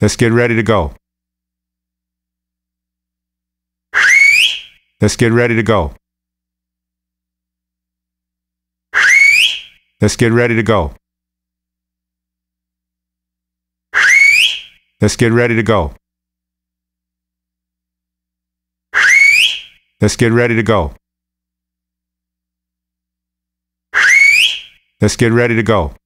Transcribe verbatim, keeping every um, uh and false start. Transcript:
Let's get ready to go. Let's get ready to go. Let's get ready to go. Let's get ready to go. Let's get ready to go. Let's get ready to go.